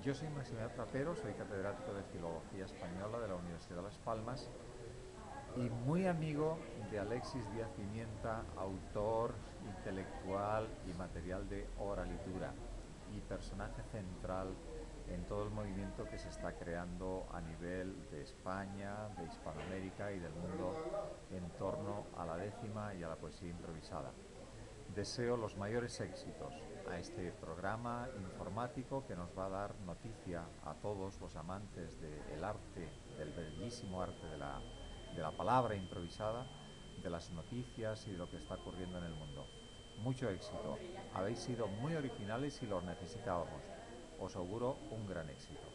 Yo soy Maximiliano Trapero, soy catedrático de Filología Española de la Universidad de Las Palmas y muy amigo de Alexis Díaz Pimienta, autor intelectual y material de oralitura y personaje central en todo el movimiento que se está creando a nivel de España, de Hispanoamérica y del mundo en torno a la décima y a la poesía improvisada. Deseo los mayores éxitos a este programa informático que nos va a dar noticia a todos los amantes del arte, del bellísimo arte de la palabra improvisada, de las noticias y de lo que está ocurriendo en el mundo. Mucho éxito. Habéis sido muy originales y lo necesitábamos. Os auguro un gran éxito.